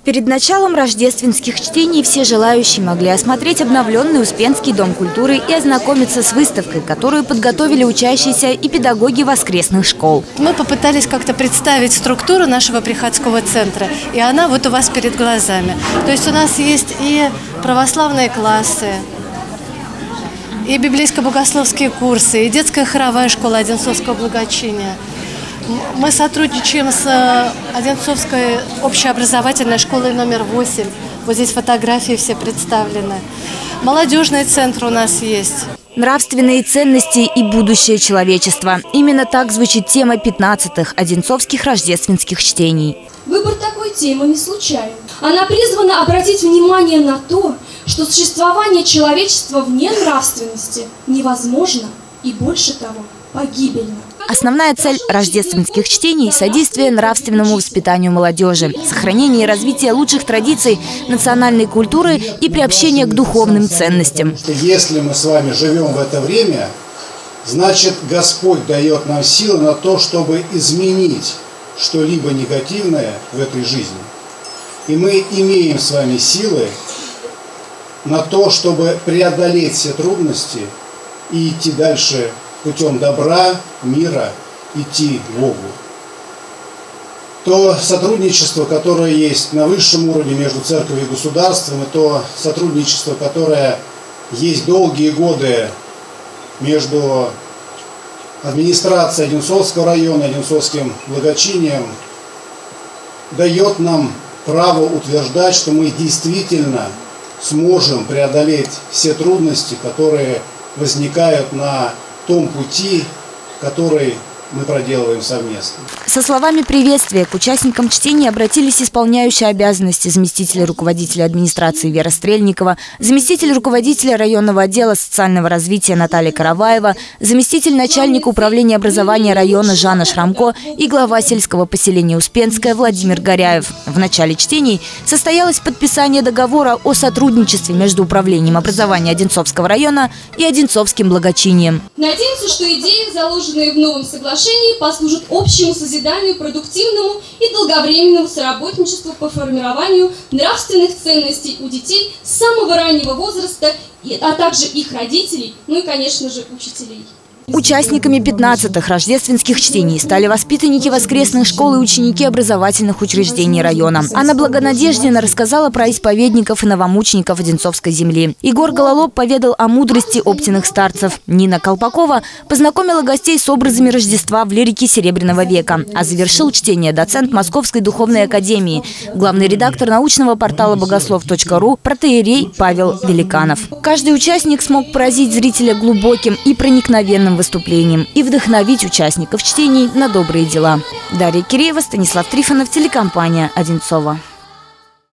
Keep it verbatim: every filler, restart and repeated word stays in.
Перед началом рождественских чтений все желающие могли осмотреть обновленный Успенский дом культуры и ознакомиться с выставкой, которую подготовили учащиеся и педагоги воскресных школ. Мы попытались как-то представить структуру нашего приходского центра, и она вот у вас перед глазами. То есть у нас есть и православные классы, и библейско-богословские курсы, и детская хоровая школа Одинцовского благочиния. Мы сотрудничаем с Одинцовской общеобразовательной школой номер восемь. Вот здесь фотографии все представлены. Молодежный центр у нас есть. Нравственные ценности и будущее человечества. Именно так звучит тема пятнадцатых одинцовских рождественских чтений. Выбор такой темы не случайен. Она призвана обратить внимание на то, что существование человечества вне нравственности невозможно и, больше того, погибельно. Основная цель рождественских чтений – содействие нравственному воспитанию молодежи, сохранение и развитие лучших традиций национальной культуры и приобщение к духовным ценностям. Если мы с вами живем в это время, значит, Господь дает нам силы на то, чтобы изменить что-либо негативное в этой жизни. И мы имеем с вами силы на то, чтобы преодолеть все трудности и идти дальше путем добра, мира, идти к Богу. То сотрудничество, которое есть на высшем уровне между церковью и государством, и то сотрудничество, которое есть долгие годы между администрацией Одинцовского района и Одинцовским благочинием, дает нам право утверждать, что мы действительно сможем преодолеть все трудности, которые возникают на том пути, который мы проделываем совместно. Со словами приветствия к участникам чтения обратились исполняющие обязанности заместителя руководителя администрации Вера Стрельникова, заместитель руководителя районного отдела социального развития Наталья Караваева, заместитель начальника управления образования района Жанна Шрамко и глава сельского поселения Успенское Владимир Горяев. В начале чтений состоялось подписание договора о сотрудничестве между управлением образования Одинцовского района и Одинцовским благочинием. Надеемся, что идеи, заложенные в новом соглашении, послужат общему созиданию, продуктивному и долговременному соработничеству по формированию нравственных ценностей у детей с самого раннего возраста, а также их родителей, ну и, конечно же, учителей. Участниками пятнадцатых рождественских чтений стали воспитанники воскресных школ и ученики образовательных учреждений района. Анна Благонадеждина рассказала про исповедников и новомучеников Одинцовской земли. Егор Гололоб поведал о мудрости Оптиных старцев. Нина Колпакова познакомила гостей с образами Рождества в лирике Серебряного века. А завершил чтение доцент Московской духовной академии, главный редактор научного портала богослов точка ру протоиерей Павел Великанов. Каждый участник смог поразить зрителя глубоким и проникновенным выступлением и вдохновить участников чтений на добрые дела. Дарья Киреева, Станислав Трифонов, телекомпания «Одинцова».